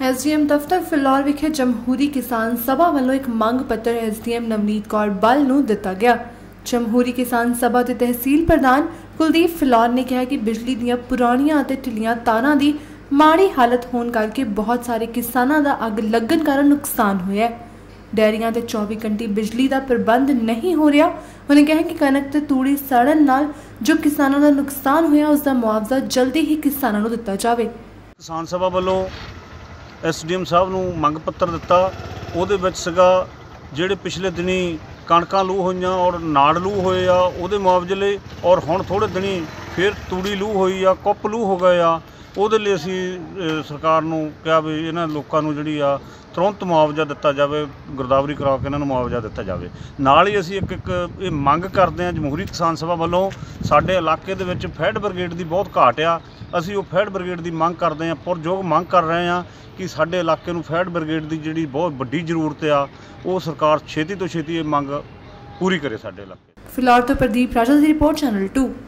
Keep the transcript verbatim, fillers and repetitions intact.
S D M दफ्तर फिलौर विखे जमहूरी किसान सभा वालों एक मंग पत्र S D M Navneet Kaur Bal नूं दिता गया। जमहूरी किसान सभा के तहसील प्रधान कुलदीप फिलौर ने कहा कि बिजली दीयां पुरानियां ते ढिलियां तारां दी माड़ी हालत होने करके बहुत सारे किसानां दा अग लगन कारण नुकसान होया। डेयरियां ते चौबीस घंटे बिजली का प्रबंध नहीं हो रहा। उन्हें कहा कि कनक ते तूड़ी सड़न नाल जो किसानों का नुकसान होया उसका मुआवजा जल्दी ही किसानों को दिता जाए। किसान सभा वालों एस डी एम साहब नूं मंग पत्र दिता। उहदे विच सीगा जिहड़े पिछले दिनी कणकां लू होईयां और नाड़ लू होए आ उहदे मुआवजे लई, और हुण थोड़े दिनी फिर तूड़ी लू होई आ, कुप लू हो गए आ, उहदे लई असीं सरकार नूं कहा भी इन्हां लोकां नूं जिहड़ी आ तुरंत मुआवजा दिता जाए, गिरदावरी करा के इन्हां नूं मुआवजा दिता जाए। नाल ही असीं एक एक ये मंग करदे हां जमहूरी किसान सभा वालों साडे इलाके दे विच फैड ब्रिगेड दी बहुत घाट आ। असीं वो फैड ब्रिगेड की मंग करते हैं, पुरजोग मंग कर रहे हैं कि साडे इलाके नूं फैड ब्रिगेड की जिहड़ी बहुत वड्डी जरूरत आ वो सरकार छेती तो छेती ये मंग पूरी करे साडे इलाके। फिलौर तो प्रदीप राजा की रिपोर्ट, चैनल टू।